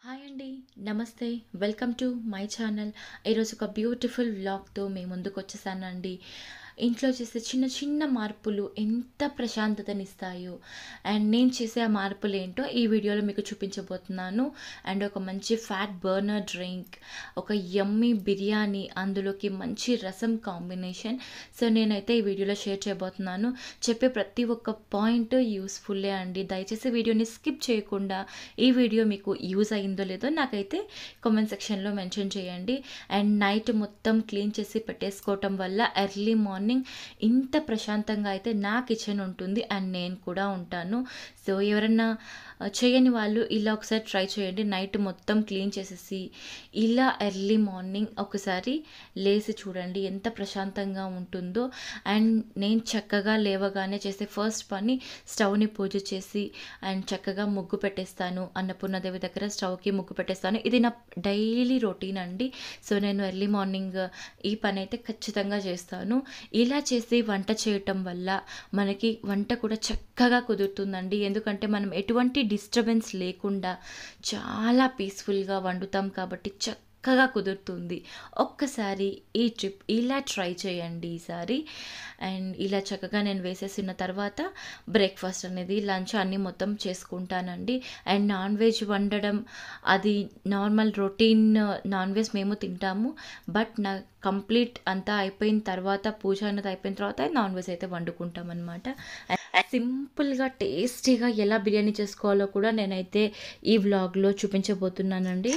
Hi అండి. నమస్తే. Welcome to my channel. ఈరోజు ఒక బ్యూటిఫుల్ వ్లాగ్‌తో మీ ముందుకొచ్చేసానండి. ఇంట్లో చేసే చిన్న చిన్న మార్పులు ఎంత ప్రశాంతతనిస్తాయో అండ్ నేను చేసే ఆ మార్పులేంటో ఈ వీడియోలో మీకు చూపించబోతున్నాను. అండ్ ఒక మంచి ఫ్యాట్ బర్నర్ డ్రింక్, ఒక యమ్మీ బిర్యానీ, అందులోకి మంచి రసం కాంబినేషన్. సో, నేనైతే ఈ వీడియోలో షేర్ చేయబోతున్నాను. చెప్పే ప్రతి ఒక్క పాయింట్ యూస్‌ఫుల్లే అండి. దయచేసి వీడియోని స్కిప్ చేయకుండా ఈ వీడియో మీకు యూజ్ అయిందో లేదో నాకైతే కామెంట్ సెక్షన్లో మెన్షన్ చేయండి. అండ్ నైట్ మొత్తం క్లీన్ చేసి పెట్టేసుకోవటం వల్ల ఎర్లీ మార్నింగ్ ఇంత ప్రశాంతంగా అయితే నా కిచెన్ ఉంటుంది అండ్ నేను కూడా ఉంటాను. సో, ఎవరన్నా చేయని వాళ్ళు ఇలా ఒకసారి ట్రై చేయండి. నైట్ మొత్తం క్లీన్ చేసేసి ఇలా ఎర్లీ మార్నింగ్ ఒకసారి లేసి చూడండి ఎంత ప్రశాంతంగా ఉంటుందో. అండ్ నేను చక్కగా లేవగానే చేసే ఫస్ట్ పని స్టవ్ని పూజ చేసి అండ్ చక్కగా ముగ్గు పెట్టేస్తాను. అన్నపూర్ణాదేవి దగ్గర స్టవ్కి ముగ్గు పెట్టేస్తాను. ఇది నా డైలీ రొటీన్ అండి. సో, నేను ఎర్లీ మార్నింగ్ ఈ పని అయితే ఖచ్చితంగా చేస్తాను. ఇలా చేసి వంట చేయటం వల్ల మనకి వంట కూడా చక్కగా కుదురుతుందండి. ఎందుకంటే మనం ఎటువంటి డిస్టర్బెన్స్ లేకుండా చాలా పీస్ఫుల్గా వండుతాం కాబట్టి చక్కగా కుదురుతుంది. ఒక్కసారి ఈ ట్రిప్ ఇలా ట్రై చేయండి ఈసారి. అండ్ ఇలా చక్కగా నేను వేసేసిన తర్వాత బ్రేక్ఫాస్ట్ అనేది, లంచ్ అన్నీ మొత్తం చేసుకుంటానండి. అండ్ నాన్ వెజ్ వండడం అది నార్మల్ రొటీన్. నాన్ వెజ్ మేము తింటాము. బట్ నా కంప్లీట్ అంతా అయిపోయిన తర్వాత, పూజ అనేది అయిపోయిన తర్వాత నాన్ వెజ్ అయితే వండుకుంటాం అనమాట. సింపుల్గా టేస్టీగా ఎలా బిర్యానీ చేసుకోవాలో కూడా నేనైతే ఈ వ్లాగ్లో చూపించబోతున్నానండి.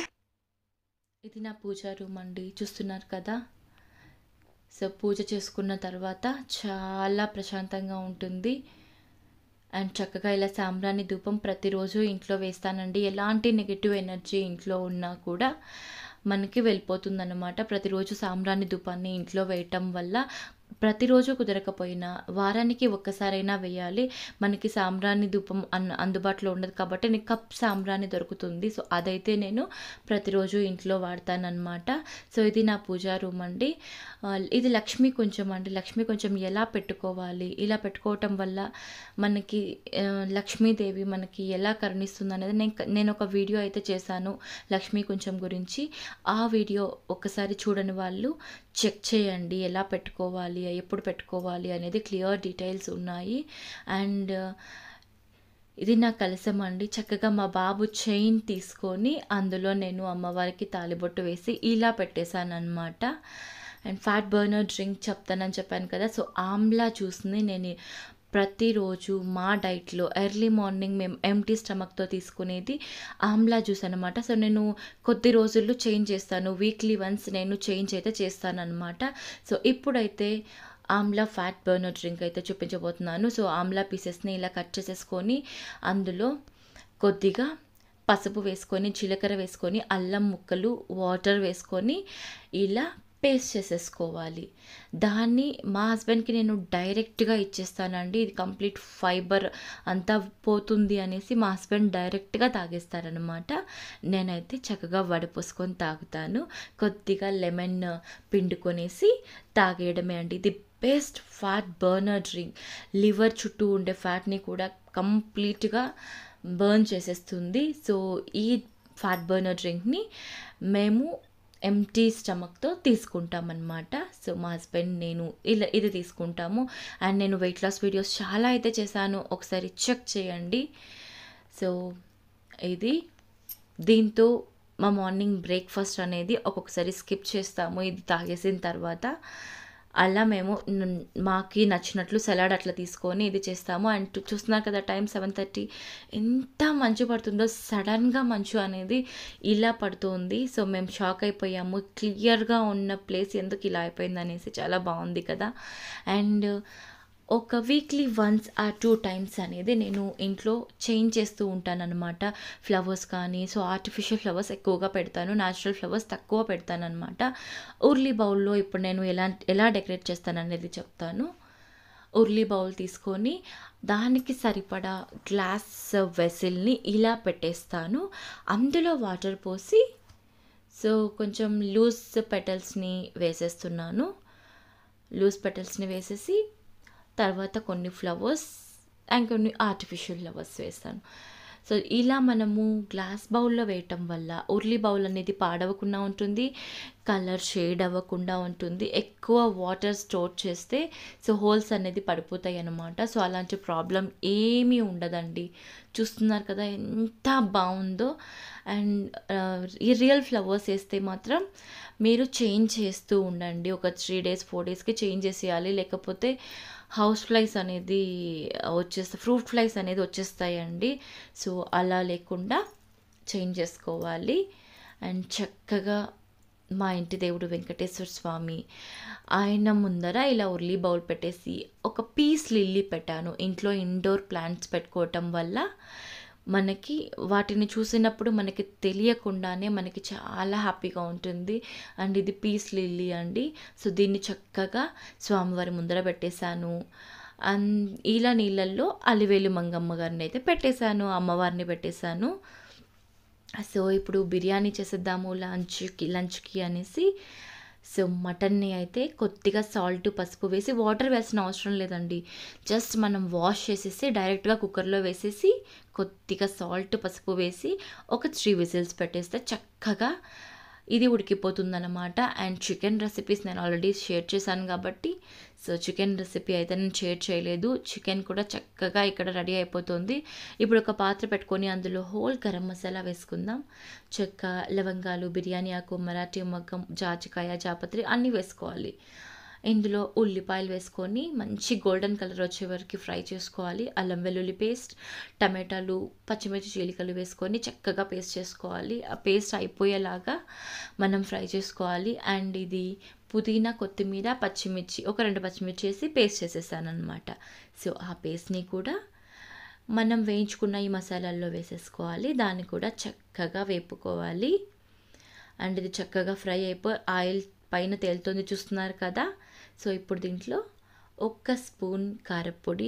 ఇది నా పూజా రూమ్ అండి, చూస్తున్నారు కదా. సో, పూజ చేసుకున్న తర్వాత చాలా ప్రశాంతంగా ఉంటుంది. అండ్ చక్కగా ఇలా సాంబ్రాణి ధూపం ప్రతిరోజు ఇంట్లో వేస్తానండి. ఎలాంటి నెగిటివ్ ఎనర్జీ ఇంట్లో ఉన్నా కూడా మనకి వెళ్ళిపోతుందన్నమాట. ప్రతిరోజు సాంబ్రాణి ధూపాన్ని ఇంట్లో వేయటం వల్ల ప్రతిరోజు కుదరకపోయినా వారానికి ఒక్కసారైనా వేయాలి. మనకి సాంబ్రాణి ధూపం అందుబాటులో ఉండదు కాబట్టి నీకు కప్ సాంబ్రాణి దొరుకుతుంది. సో, అదైతే నేను ప్రతిరోజు ఇంట్లో వాడతానన్నమాట. సో, ఇది నా పూజా రూమ్ అండి. ఇది లక్ష్మీ కొంచెం అండి. లక్ష్మీ కొంచెం ఎలా పెట్టుకోవాలి, ఇలా పెట్టుకోవటం వల్ల మనకి లక్ష్మీదేవి మనకి ఎలా కరుణిస్తుంది అనేది నేను ఒక వీడియో అయితే చేశాను లక్ష్మీ కొంచెం గురించి. ఆ వీడియో ఒక్కసారి చూడని వాళ్ళు చెక్ చేయండి. ఎలా పెట్టుకోవాలి, ఎప్పుడు పెట్టుకోవాలి అనేది క్లియర్ డీటెయిల్స్ ఉన్నాయి. అండ్ ఇది నా కలశం అండి. చక్కగా మా బాబు చైన్ తీసుకొని అందులో నేను అమ్మవారికి తాళిబొట్టు వేసి ఇలా పెట్టేశానమాట. అండ్ ఫ్యాట్ బర్నర్ డ్రింక్ చెప్తానని చెప్పాను కదా. సో, ఆమ్లా జ్యూస్ని నేను ప్రతిరోజు మా డైట్లో ఎర్లీ మార్నింగ్ మేము ఎంటీ స్టమక్తో తీసుకునేది ఆమ్లా జ్యూస్ అనమాట. సో, నేను కొద్ది రోజుల్లో చేంజ్ చేస్తాను. వీక్లీ వన్స్ నేను చేంజ్ అయితే చేస్తానన్నమాట. సో, ఇప్పుడైతే ఆమ్లా ఫ్యాట్ బర్నర్ డ్రింక్ అయితే చూపించబోతున్నాను. సో, ఆమ్లా పీసెస్ని ఇలా కట్ చేసేసుకొని అందులో కొద్దిగా పసుపు వేసుకొని, జీలకర్ర వేసుకొని, అల్లం ముక్కలు, వాటర్ వేసుకొని ఇలా పేస్ట్ చేసేసుకోవాలి. దాన్ని మా హస్బెండ్కి నేను డైరెక్ట్గా ఇచ్చేస్తానండి. ఇది కంప్లీట్ ఫైబర్ అంతా పోతుంది అనేసి మా హస్బెండ్ డైరెక్ట్గా తాగేస్తారనమాట. నేనైతే చక్కగా వడపోసుకొని తాగుతాను. కొద్దిగా లెమన్ పిండుకొనేసి తాగేయడమే అండి. ఇది best fat burner drink. Liver చుట్టూ ఉండే ఫ్యాట్ని కూడా కంప్లీట్గా బర్న్ చేసేస్తుంది. సో, ఈ ఫ్యాట్ బర్నర్ డ్రింక్ని మేము ఎంటీ స్టమక్తో తీసుకుంటామన్నమాట. సో, మా హస్బెండ్ నేను ఇది తీసుకుంటాము. అండ్ నేను వెయిట్ లాస్ వీడియోస్ చాలా అయితే చేశాను, ఒకసారి చెక్ చేయండి. సో, ఇది దీంతో మా మార్నింగ్ బ్రేక్ఫాస్ట్ అనేది ఒక్కొక్కసారి స్కిప్ చేస్తాము ఇది తాగేసిన తర్వాత. అలా మేము మాకి నచ్చినట్లు సలాడ్ అట్లా తీసుకొని ఇది చేస్తాము. అండ్ చూస్తున్నారు కదా, టైం 7:30. ఎంత మంచు పడుతుందో, సడన్గా మంచు అనేది ఇలా పడుతుంది. సో, మేము షాక్ అయిపోయాము. క్లియర్గా ఉన్న ప్లేస్ ఎందుకు ఇలా అయిపోయింది అనేసి. చాలా బాగుంది కదా. అండ్ ఒక వీక్లీ వన్స్ ఆర్ 2 టైమ్స్ అనేది నేను ఇంట్లో చేంజ్ చేస్తూ ఉంటానన్నమాట. ఫ్లవర్స్ కానీ, సో ఆర్టిఫిషియల్ ఫ్లవర్స్ ఎక్కువగా పెడతాను, న్యాచురల్ ఫ్లవర్స్ తక్కువ పెడతానన్నమాట. ఉర్లీ బౌల్లో ఇప్పుడు నేను ఎలా డెకరేట్ చేస్తాననేది చెప్తాను. ఉర్లీ బౌల్ తీసుకొని దానికి సరిపడా గ్లాస్ వెసిల్ని ఇలా పెట్టేస్తాను. అందులో వాటర్ పోసి, సో కొంచెం లూజ్ పెటల్స్ని వేసేస్తున్నాను. లూజ్ పెటల్స్ని వేసేసి తర్వాత కొన్ని ఫ్లవర్స్ అండ్ కొన్ని ఆర్టిఫిషియల్ ఫ్లవర్స్ వేస్తాను. సో ఇలా మనము గ్లాస్ బౌల్‌లో వేయటం వల్ల ఉర్లి బౌల్ అనేది పాడవకుండా ఉంటుంది. కలర్ షేడ్ అవ్వకుండా ఉంటుంది. ఎక్కువ వాటర్ స్టోర్ చేస్తే సో హోల్స్ అనేది పడిపోతాయన్నమాట. సో అలాంటి ప్రాబ్లమ్ ఏమీ ఉండదండి. చూస్తున్నారు కదా ఎంత బావుందో. అండ్ ఈ రియల్ ఫ్లవర్స్ ఏస్తే మాత్రం మీరు చేంజ్ చేస్తూ ఉండండి. ఒక 3 డేస్, 4 డేస్‌కి చేంజ్ చేసేయాలి. లేకపోతే హౌస్ ఫ్లైస్ అనేది ఫ్రూట్ ఫ్లైస్ అనేది వచ్చేస్తాయండి. సో అలా లేకుండా చేంజ్ చేసుకోవాలి. అండ్ చక్కగా మా ఇంటి దేవుడు వెంకటేశ్వర స్వామి ఆయన ముందర ఇలా ఉర్లీ బౌల్ పెట్టేసి ఒక పీస్ లిల్లీ పెట్టాను. ఇంట్లో ఇండోర్ ప్లాంట్స్ పెట్టుకోవటం వల్ల మనకి వాటిని చూసినప్పుడు మనకి తెలియకుండానే మనకి చాలా హ్యాపీగా ఉంటుంది. అండ్ ఇది పీస్ లిల్లీ అండి. సో దీన్ని చక్కగా స్వామివారి ముందర పెట్టేశాను. ఇలా నీళ్ళల్లో అలివేలు మంగమ్మ గారిని అయితే పెట్టేశాను, అమ్మవారిని పెట్టేశాను. సో ఇప్పుడు బిర్యానీ చేసేద్దాము లంచ్కి అనేసి. సో మటన్ని అయితే కొద్దిగా సాల్ట్, పసుపు వేసి వాటర్ వేయాల్సిన అవసరం లేదండి. జస్ట్ మనం వాష్ చేసేసి డైరెక్ట్గా కుక్కర్లో వేసేసి కొద్దిగా సాల్ట్, పసుపు వేసి ఒక 3 విజిల్స్ పెట్టేస్తే చక్కగా ఇది ఉడికిపోతుందన్నమాట. అండ్ చికెన్ రెసిపీస్ నేను ఆల్రెడీ షేర్ చేశాను కాబట్టి సో చికెన్ రెసిపీ అయితే నేను షేర్ చేయలేదు. చికెన్ కూడా చక్కగా ఇక్కడ రెడీ అయిపోతుంది. ఇప్పుడు ఒక పాత్ర పెట్టుకొని అందులో హోల్ గరం మసాలా వేసుకుందాం. చెక్క, లవంగాలు, బిర్యానీ ఆకు, మరాఠీ మొగ్గం, జాజికాయ, జాపత్రి అన్నీ వేసుకోవాలి. ఇందులో ఉల్లిపాయలు వేసుకొని మంచి గోల్డెన్ కలర్ వచ్చే వరకు ఫ్రై చేసుకోవాలి. అల్లం వెల్లుల్లి పేస్ట్, టమాటాలు, పచ్చిమిర్చి చీలికలు వేసుకొని చక్కగా పేస్ట్ చేసుకోవాలి. ఆ పేస్ట్ అయిపోయేలాగా మనం ఫ్రై చేసుకోవాలి. అండ్ ఇది పుదీనా, కొత్తిమీర, పచ్చిమిర్చి ఒక 2 పచ్చిమిర్చి వేసి పేస్ట్ చేసేసాను అనమాట. సో ఆ పేస్ట్ని కూడా మనం వేయించుకున్న ఈ మసాలాల్లో వేసేసుకోవాలి. దాన్ని కూడా చక్కగా వేపుకోవాలి. అండ్ ఇది చక్కగా ఫ్రై అయిపోయి ఆయిల్ పైన తేలుతుంది, చూస్తున్నారు కదా. సో ఇప్పుడు దీంట్లో 1 స్పూన్ కారపొడి,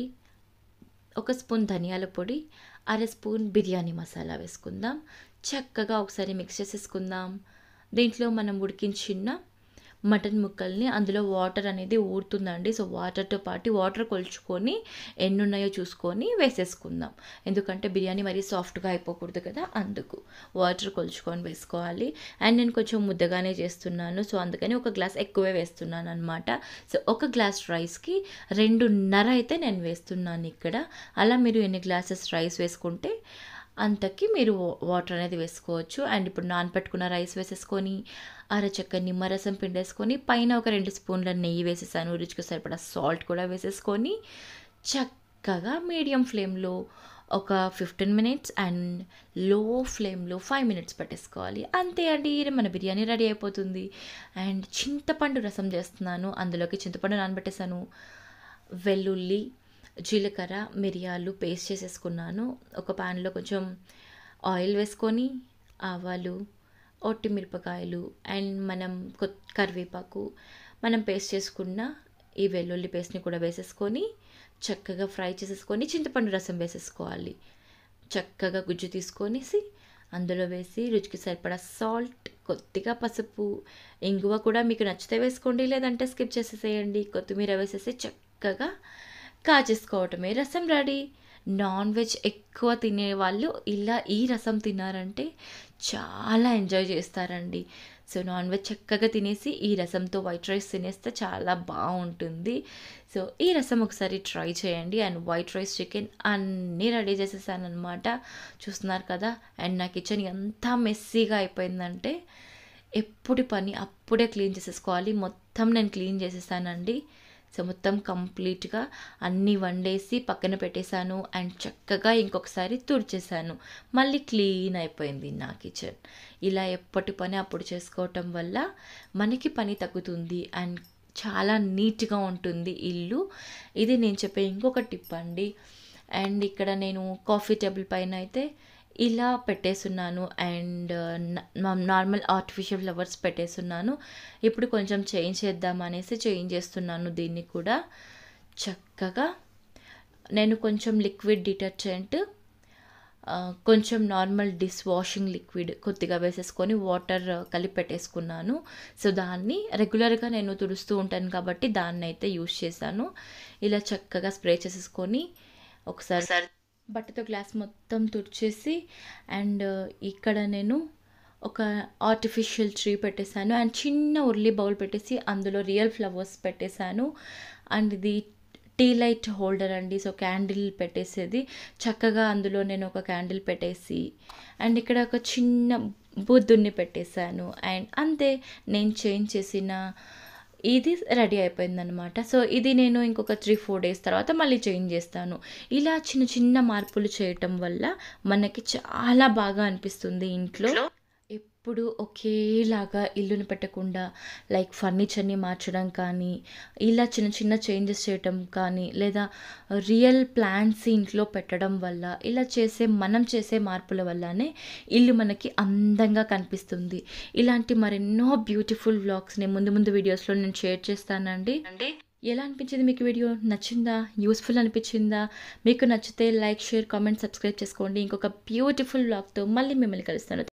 1 స్పూన్ ధనియాల పొడి, 1/2 స్పూన్ బిర్యానీ మసాలా వేసుకుందాం. చక్కగా ఒకసారి మిక్స్ చేసేసుకుందాం. దీంట్లో మనం ఉడికించిన మటన్ ముక్కల్ని అందులో వాటర్ అనేది ఊరుతుందండి. సో వాటర్తో పాటు వాటర్ కొలుచుకొని ఎన్ని ఉన్నాయో చూసుకొని వేసేసుకుందాం. ఎందుకంటే బిర్యానీ మరీ సాఫ్ట్గా అయిపోకూడదు కదా, అందుకు వాటర్ కొలుచుకొని వేసుకోవాలి. అండ్ నేను కొంచెం ముద్దగానే చేస్తున్నాను, సో అందుకని 1 గ్లాస్ ఎక్కువే వేస్తున్నాను అనమాట. సో 1 గ్లాస్ రైస్కి 2.5 అయితే నేను వేస్తున్నాను ఇక్కడ. అలా మీరు ఎన్ని గ్లాసెస్ రైస్ వేసుకుంటే అంతకి మీరు వాటర్ అనేది వేసుకోవచ్చు. అండ్ ఇప్పుడు నానపెట్టుకున్న రైస్ వేసేసుకొని అరచెక్క నిమ్మరసం పిండేసుకొని పైన ఒక 2 స్పూన్ల నెయ్యి వేసేసాను. రుచికి సరిపడా సాల్ట్ కూడా వేసేసుకొని చక్కగా మీడియం ఫ్లేమ్లో ఒక 15 మినిట్స్ అండ్ లో ఫ్లేమ్లో 5 మినిట్స్ పెట్టేసుకోవాలి. అంతే అండి, మన బిర్యానీ రెడీ అయిపోతుంది. అండ్ చింతపండు రసం చేస్తున్నాను. అందులోకి చింతపండు నానబెట్టేసాను, వెల్లుల్లి, జీలకర్ర, మిరియాలు పేస్ట్ చేసేసుకున్నాను. ఒక ప్యాన్లో కొంచెం ఆయిల్ వేసుకొని ఆవాలు, ఒట్టి మిరపకాయలు అండ్ మనం కరివేపాకు, మనం పేస్ట్ చేసుకున్న ఈ వెల్లుల్లి పేస్ట్ని కూడా వేసేసుకొని చక్కగా ఫ్రై చేసేసుకొని చింతపండు రసం వేసేసుకోవాలి. చక్కగా గుజ్జు తీసుకొనేసి అందులో వేసి రుచికి సరిపడా సాల్ట్, కొద్దిగా పసుపు, ఇంగువ కూడా మీకు నచ్చితే వేసుకోండి, లేదంటే స్కిప్ చేసేసేయండి. కొత్తిమీర వేసేసి చక్కగా కాచేసుకోవటమే, రసం రెడీ. నాన్ వెజ్ ఎక్కువ తినేవాళ్ళు ఇలా ఈ రసం తిన్నారంటే చాలా ఎంజాయ్ చేస్తారండి. సో నాన్ వెజ్ చక్కగా తినేసి ఈ రసంతో వైట్ రైస్ తినేస్తే చాలా బాగుంటుంది. సో ఈ రసం ఒకసారి ట్రై చేయండి. అండ్ వైట్ రైస్, చికెన్ అన్నీ రెడీ చేసేసాను అనమాట. చూస్తున్నారు కదా. అండ్ నా కిచెన్ ఎంత మెస్సీగా అయిపోయిందంటే ఎప్పుడు పని అప్పుడే క్లీన్ చేసేసుకోవాలి. మొత్తం నేను క్లీన్ చేసేసానండి. సో మొత్తం కంప్లీట్గా అన్నీ వండేసి పక్కన పెట్టేశాను. అండ్ చక్కగా ఇంకొకసారి తుడిచేసాను. మళ్ళీ క్లీన్ అయిపోయింది నా కిచెన్. ఇలా ఎప్పటి పని అప్పుడు చేసుకోవటం వల్ల మనకి పని తగ్గుతుంది అండ్ చాలా నీట్గా ఉంటుంది ఇల్లు. ఇది నేను చెప్పే ఇంకొక టిప్ అండి. అండ్ ఇక్కడ నేను కాఫీ టేబుల్ పైన అయితే ఇలా పెట్టేస్తున్నాను. అండ్ నార్మల్ ఆర్టిఫిషియల్ ఫ్లవర్స్ పెట్టేస్తున్నాను. ఇప్పుడు కొంచెం చేంజ్ చేద్దాం అనేసి చేంజ్ చేస్తున్నాను. దీన్ని కూడా చక్కగా నేను కొంచెం లిక్విడ్ డిటర్జెంట్, కొంచెం నార్మల్ డిష్ వాషింగ్ లిక్విడ్ కొద్దిగా వేసేసుకొని వాటర్ కలిపి పెట్టేసుకున్నాను. సో దాన్ని రెగ్యులర్గా నేను తుడుస్తూ ఉంటాను కాబట్టి దాన్ని అయితే యూస్ చేశాను. ఇలా చక్కగా స్ప్రే చేసేసుకొని ఒకసారి బట్టతో గ్లాస్ మొత్తం తుడిచేసి అండ్ ఇక్కడ నేను ఒక ఆర్టిఫిషియల్ ట్రీ పెట్టేశాను అండ్ చిన్న ఉర్లీ బౌల్ పెట్టేసి అందులో రియల్ ఫ్లవర్స్ పెట్టేశాను. అండ్ ఇది టీ లైట్ హోల్డర్ అండి. సో క్యాండిల్ పెట్టేసేది చక్కగా అందులో నేను ఒక క్యాండిల్ పెట్టేసి అండ్ ఇక్కడ ఒక చిన్న బుద్ధుడిని పెట్టేశాను. అండ్ అంతే, నేను చేంజ్ చేసిన ఇది రెడీ అయిపోయిందనమాట. సో ఇది నేను ఇంకొక 3-4 డేస్ తర్వాత మళ్ళీ చేంజ్ చేస్తాను. ఇలా చిన్న చిన్న మార్పులు చేయటం వల్ల మనకి చాలా బాగా అనిపిస్తుంది ఇంట్లో. ఎప్పుడు ఒకేలాగా ఇల్లుని పెట్టకుండా లైక్ ఫర్నిచర్ని మార్చడం కానీ, ఇలా చిన్న చిన్న చేంజెస్ చేయటం కానీ, లేదా రియల్ ప్లాంట్స్ ఇంట్లో పెట్టడం వల్ల, ఇలా మనం చేసే మార్పుల వల్లనే ఇల్లు మనకి అందంగా కనిపిస్తుంది. ఇలాంటి మరెన్నో బ్యూటిఫుల్ వ్లాగ్స్ని ముందు ముందు వీడియోస్లో నేను షేర్ చేస్తానండి. ఎలా అనిపించింది మీకు వీడియో? నచ్చిందా? యూస్ఫుల్ అనిపించిందా? మీకు నచ్చితే లైక్, షేర్, కామెంట్, సబ్స్క్రైబ్ చేసుకోండి. ఇంకొక బ్యూటిఫుల్ వ్లాగ్తో మళ్ళీ మిమ్మల్ని కలుస్తాను.